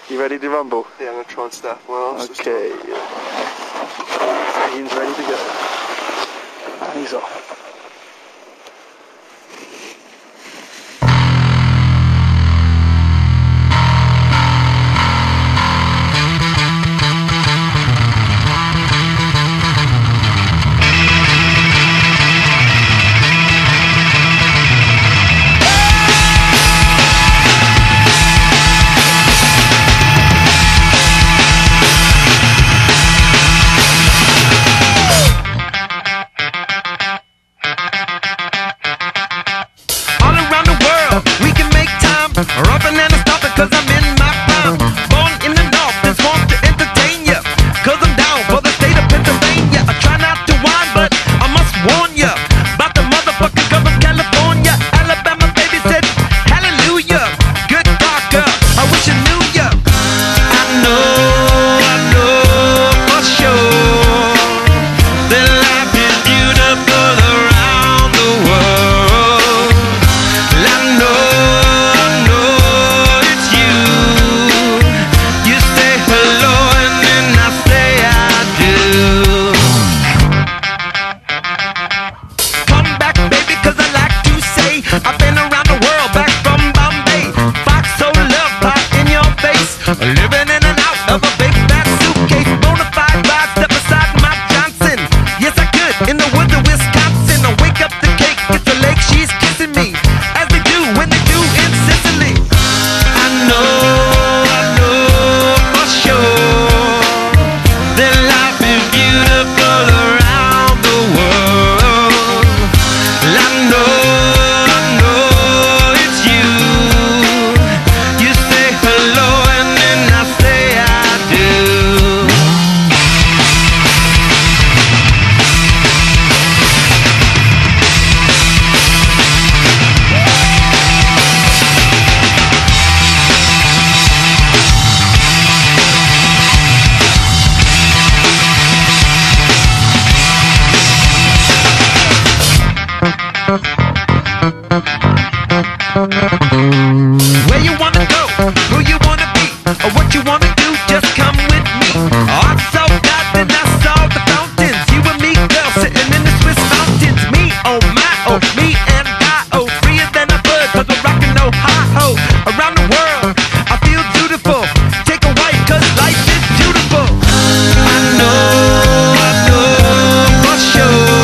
You ready to rumble? Yeah, I'm going to try and staff my arse. Okay. Ian's ready to go. And he's off. Rubbing and I stop it cause I'm in my prime. Born in the north and sworn to entertain ya, cause I'm down for the state of Pennsylvania. I try not to whine but I must warn ya about the motherfucking gov of California. Alabama baby said hallelujah. Good talker, I wish I knew ya. I know for sure that life is beautiful around the world. I know I've been around the world, back from Bombay. Fox so love pop in your face. Living in and out of a big fat suitcase. Bonafide ride, step beside Mike Johnson. Yes, I could, in the woods of Wisconsin. I wake up the cake, it's the lake, she's kissing me, as they do when they do in Sicily. I know for sure that life is beautiful around the world. I know where you wanna go, who you wanna be, or what you wanna do, just come with me. I saw God, then I saw the fountains. You and me, girl, sitting in the Swiss mountains. Me, oh my, oh, me and I, oh, freer than a bird, cause we're rockin' no hi-ho. Around the world, I feel beautiful. Take a wife, cause life is beautiful. I know for sure.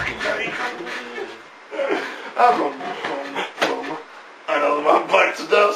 I know my bites are done.